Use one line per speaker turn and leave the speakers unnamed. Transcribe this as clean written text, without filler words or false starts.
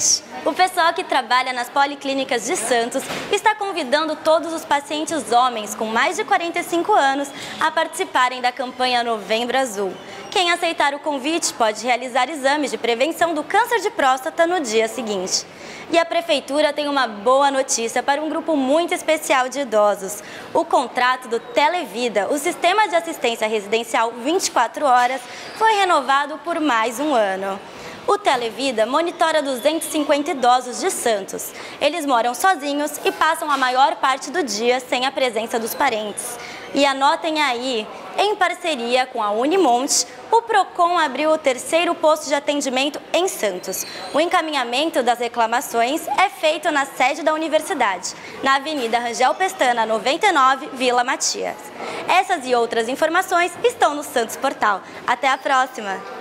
gente! O pessoal que trabalha nas policlínicas de Santos está convidando todos os pacientes homens com mais de 45 anos a participarem da campanha Novembro Azul. Quem aceitar o convite pode realizar exames de prevenção do câncer de próstata no dia seguinte. E a Prefeitura tem uma boa notícia para um grupo muito especial de idosos. O contrato do Televida, o Sistema de Assistência Residencial 24 horas, foi renovado por mais um ano. O Televida monitora 250 idosos de Santos. Eles moram sozinhos e passam a maior parte do dia sem a presença dos parentes. E anotem aí, em parceria com a Unimonte, o Procon abriu o 3º posto de atendimento em Santos. O encaminhamento das reclamações é feito na sede da universidade, na Avenida Rangel Pestana, 99, Vila Matias. Essas e outras informações estão no Santos Portal. Até a próxima!